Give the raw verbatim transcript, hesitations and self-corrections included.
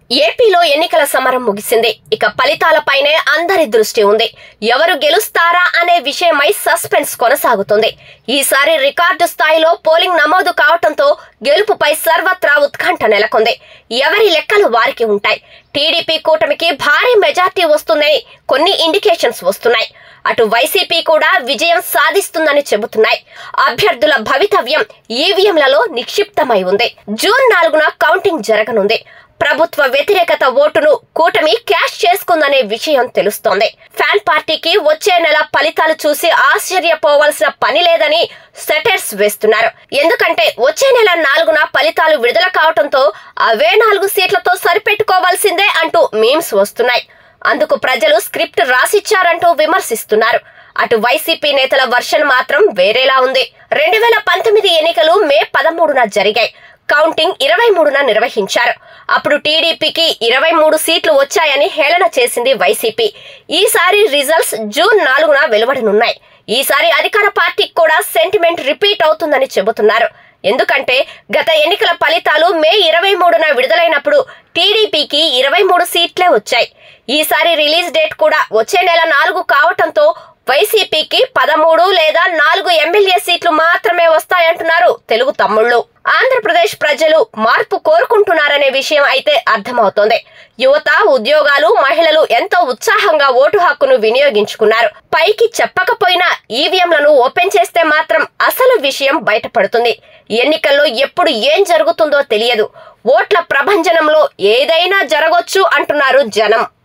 ఏపీలో ఎన్నికల సమరం ముగిసింది. ఇక ఫలితాలపైనే అందరి దృష్టి ఉంది. ఎవరు గెలుస్తారా అనే విషయమై సస్పెన్స్ కొనసాగుతుంది. ఈసారి రికార్డు స్థాయిలో పోలింగ్ నమోదు కావడంతో గెలుపుపై సర్వత్రా ఉత్కంఠ నెలకొంది. ఎవరి లెక్కలు వారికి ఉంటాయి. టీడీపీ కూటమికి భారీ మెజార్టీ వస్తుందని కొన్ని ఇండికేషన్స్ వస్తున్నాయి. అటు వైసీపీ కూడా విజయం సాధిస్తుందని చెబుతున్నాయి. అభ్యర్థుల భవితవ్యం ఈవీఎంలలో నిక్షిప్తమై ఉంది. జూన్ నాలుగున కౌంటింగ్ జరగనుంది. ప్రభుత్వ వ్యతిరేకత ఓటును కూటమి క్యాష్ చేసుకుందనే విషయం తెలుస్తోంది. ఫ్యాన్ పార్టీకి వచ్చే నెల ఫలితాలు చూసి ఆశ్చర్యపోవాల్సిన పని లేదని సెటర్స్ వేస్తున్నారు. ఎందుకంటే వచ్చే నెల నాలుగున ఫలితాలు విడుదల కావడంతో అవే నాలుగు సీట్లతో సరిపెట్టుకోవాల్సిందే అంటూ మీమ్స్ వస్తున్నాయి. అందుకు ప్రజలు స్క్రిప్ట్ రాసిచ్చారంటూ విమర్శిస్తున్నారు. అటు వైసీపీ నేతల వర్షన్ మాత్రం వేరేలా ఉంది. రెండు వేల పంతొమ్మిది ఎన్నికలు మే పదమూడున జరిగాయి. కౌంటింగ్ ఇరవై మూడున నిర్వహించారు. అప్పుడు టీడీపీకి ఇరవై మూడు సీట్లు వచ్చాయని హేళన చేసింది వైసీపీ. ఈసారి రిజల్ట్స్ జూన్ నాలుగున వెలువడనున్నాయి. ఈసారి అధికార పార్టీకి కూడా సెంటిమెంట్ రిపీట్ అవుతుందని చెబుతున్నారు. ఎందుకంటే గత ఎన్నికల ఫలితాలు మే ఇరవై మూడున విడుదలైనప్పుడు టీడీపీకి ఇరవై మూడు సీట్లే వచ్చాయి. ఈసారి రిలీజ్ డేట్ కూడా వచ్చే నెల నాలుగు కావటంతో వైసీపీకి పదమూడు లేదా నాలుగు ఎమ్మెల్యే సీట్లు మాత్రమే వస్తాయంటున్నారు తెలుగు తమ్ముళ్లు. ఆంధ్రప్రదేశ్ ప్రజలు మార్పు కోరుకుంటున్నారనే విషయం అయితే అర్థమవుతోంది. యువత, ఉద్యోగాలు, మహిళలు ఎంతో ఉత్సాహంగా ఓటు హక్కును వినియోగించుకున్నారు. పైకి చెప్పకపోయినా ఈవీఎంలను ఓపెన్ చేస్తే మాత్రం అసలు విషయం బయటపడుతుంది. ఎన్నికల్లో ఎప్పుడు ఏం జరుగుతుందో తెలియదు. ఓట్ల ప్రభంజనంలో ఏదైనా జరగొచ్చు అంటున్నారు జనం.